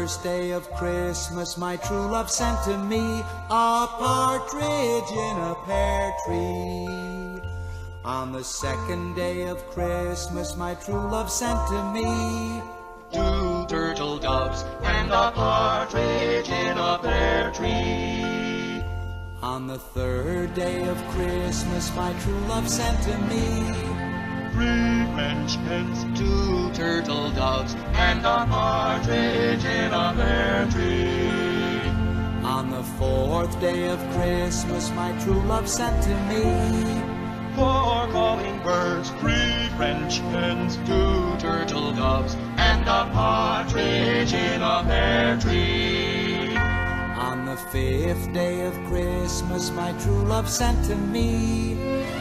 first day of Christmas my true love sent to me a partridge in a pear tree. On the second day of Christmas my true love sent to me 2 turtle doves and a partridge in a pear tree. On the third day of Christmas my true love sent to me 3 French hens, 2 turtle doves and a partridge in a pear tree. On the fourth day of Christmas my true love sent to me 4 calling birds, 3 French hens, 2 turtle doves and a partridge in a pear tree. On the fifth day of Christmas my true love sent to me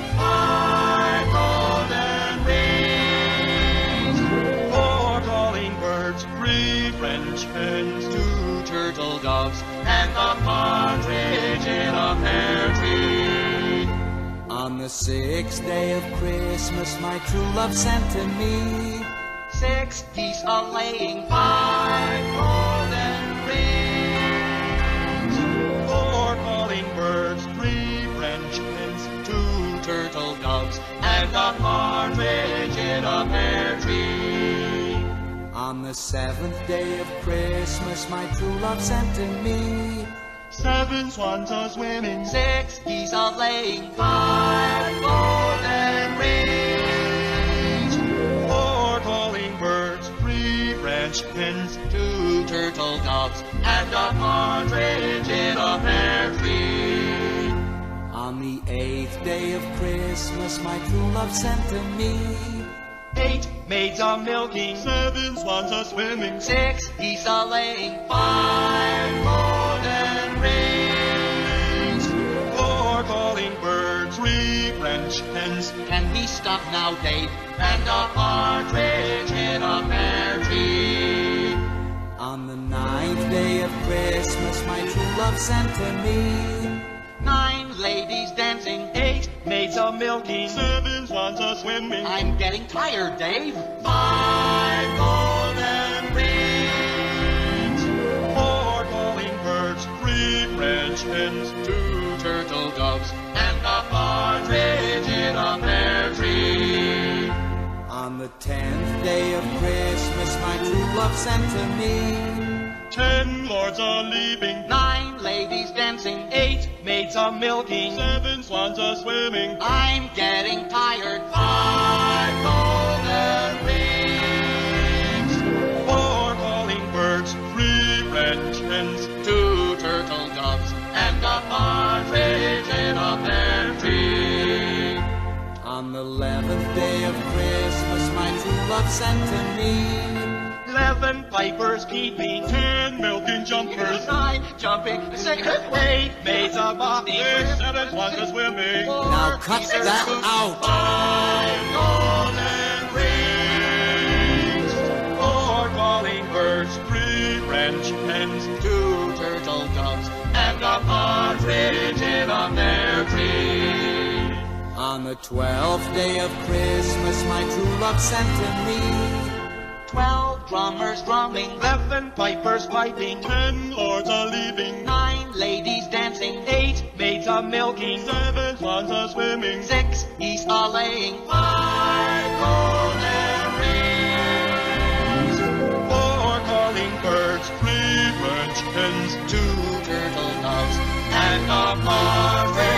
5 golden rings, 4 calling birds, 3 French hens, 2 turtle doves and a partridge in a pear tree. On the sixth day of Christmas my true love sent to me 6 geese a-laying, 5 golden rings, 4 calling birds, 3 French hens, 2 turtle doves and a partridge in a pear tree. On the seventh day of Christmas my true love sent to me 7 swans a-swimming, 6 geese a-laying, 5 golden rings, 4 calling birds, 3 French hens, 2 turtle doves and a partridge in a pear tree. On the eighth day of Christmas my true love sent to me 8 maids a-milking, 7 swans a-swimming, 6 geese a-laying, 5 golden rings, 4 calling birds, 3 French hens. Can we stop now, Dave? And a partridge in a pear tree. On the ninth day of Christmas my true love sent to me 9 ladies dancing, 8 maids a-milking, 7 swans a-swimming. I'm getting tired, Dave. 5 golden rings, 4 calling birds, 3 French hens, 2 turtle doves and a partridge in a pear tree. On the 10th day of Christmas my true love sent to me 10 lords a-leaping, 9 ladies dancing, 8 maids a-milking, 7 swans a-swimming. I'm getting tired. 5 golden rings, 4 calling birds, 3 French hens, 2 turtle doves and a partridge in a pear tree. On the 11th day of Christmas my true love sent to me 11 pipers keeping, 10 milking jumpers, 9 jumping, 8 maids a-mopping, 7 swans a-swimming. Now cut that out. 5 golden rings, 4 calling birds, 3 French hens, 2 turtle doves and a partridge in a pear tree. On the 12th day of Christmas my true love sent to me 12 drummers drumming, 11 pipers piping, 10 lords a-leaping, 9 ladies dancing, 8 maids a-milking, 7 swans a-swimming, 6 geese a-laying, 5 golden rings, 4 calling birds, 3 French hens, 2 turtle doves and a partridge